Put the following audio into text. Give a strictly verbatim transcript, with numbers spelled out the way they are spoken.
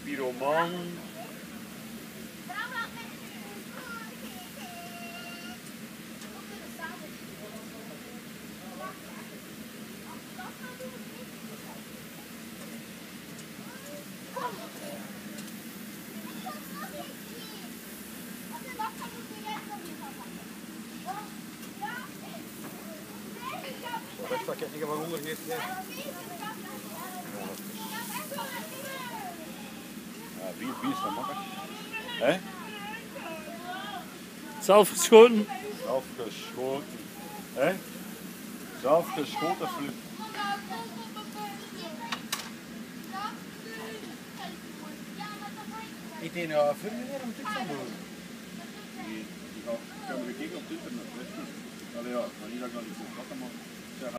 pyromaan. Weet je, ik heb maar honger gegeven. Ja, bier, bier is van makkelijk. Hè? Zelf geschoten. Zelf geschoten. Hè? Zelf geschoten fruit. Ik denk dat voor meneer om te gaan doen. Die, die gaat, kan we kijken op het internet. Allee ja, maar niet dat ik dat niet zo plakken mag.